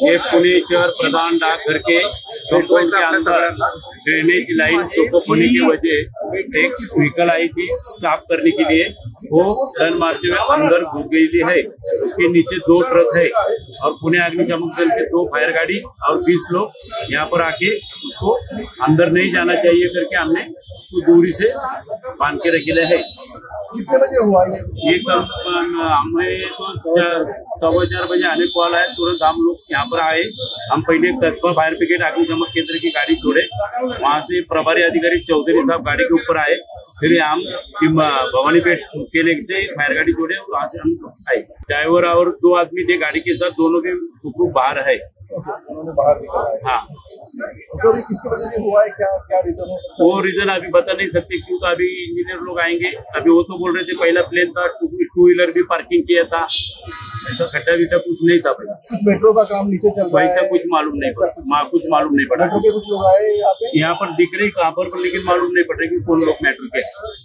ये पुणे शहर प्रधान डाकघर के कंपाउंड के अंदर ड्रेनेज लाइन चौकअप होने की वजह एक व्हीकल आई थी साफ करने के लिए, वो टर्न मारते हुए अंदर घुस गई है। उसके नीचे 2 ट्रक है और पुणे अग्निशमन दल के 2 फायर गाड़ी और 20 लोग यहाँ पर आके उसको अंदर नहीं जाना चाहिए करके हमने उसको दूरी से बांध के रखे है। कितने बजे हुआ ये कल हमें तो 4:15 बजे आने को वाला है। तुरंत हम लोग यहाँ पर आए। हम पहले कस्बा फायर ब्रिगेड अग्निशमन केंद्र की गाड़ी छोड़े, वहाँ से प्रभारी अधिकारी चौधरी साहब गाड़ी के ऊपर आए। फिर हम भवानीपेट केले से फायर गाड़ी छोड़े और वहाँ से हम आए। ड्राइवर और 2 आदमी थे गाड़ी के साथ, दोनों के सुखरूप बाहर है। उन्होंने बाहर निकाला है। हाँ, तो अभी किसकी वजह से हुआ है, क्या रीजन है? वो रीजन अभी बता नहीं सकते क्यों, तो अभी इंजीनियर लोग आएंगे। अभी वो तो बोल रहे थे पहला प्लेन था, 2 व्हीलर भी पार्किंग किया था, ऐसा खड्डा विड्डा कुछ नहीं था। कुछ मेट्रो का काम नीचे चल रहा है, वैसा कुछ मालूम नहीं पड़ा, कुछ मालूम नहीं पड़ा। मेट्रो के कुछ लोग आए यहाँ पे, यहाँ पर दिख रहे कहाँ पर, लेकिन मालूम नहीं पड़ रहा कि कौन लोग मेट्रो के।